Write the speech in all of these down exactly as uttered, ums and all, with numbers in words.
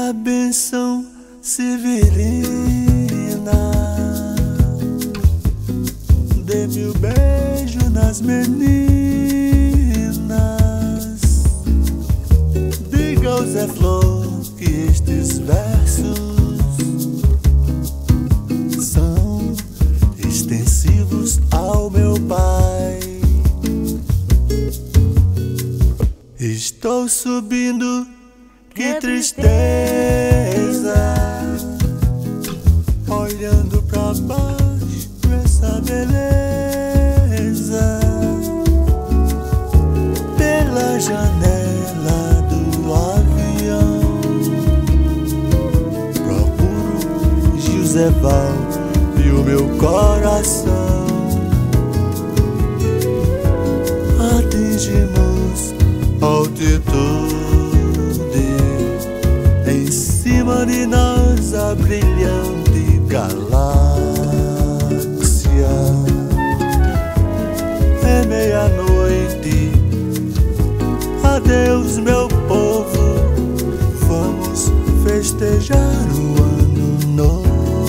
Minha bênção severina, dê-me o beijo nas meninas. Diga ao Zé Flor que estes versos são extensivos ao meu pai. Estou subindo, que tristeza, olhando pra baixo essa beleza. Pela janela do avião procuro Joséval e o meu coração. Atingimos altitude, em cima de nós a brilhante galáxia. É meia-noite, adeus meu povo, vamos festejar o ano novo.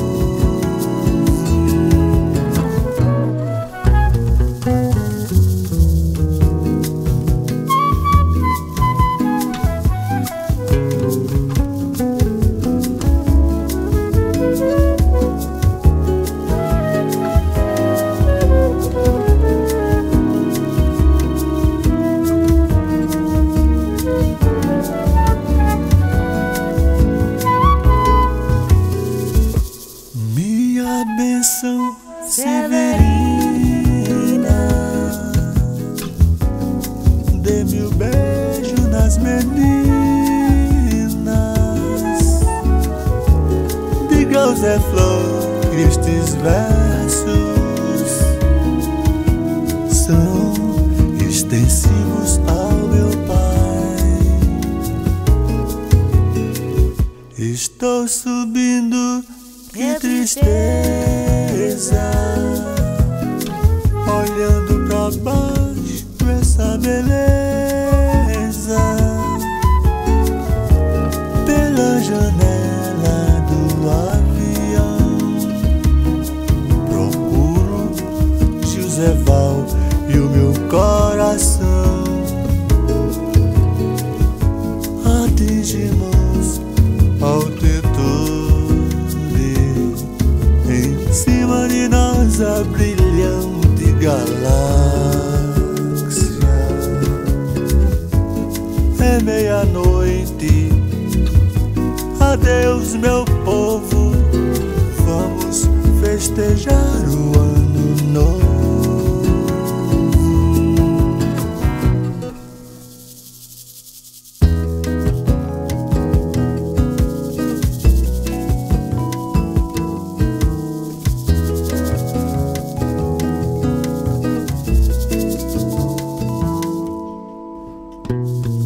Bênção severina, dê-me o beijo nas meninas. Diga ao Zé Flor que estes versos são extensivos ao meu pai. Estou subindo, que tristeza, olhando pra baixo essa beleza. Pela janela do avião procuro Joséval e o meu coração. Atingimos altitude, em cima de nós a brilhante galáxia. É meia-noite, adeus meu povo, vamos festejar o ano novo. Thank you.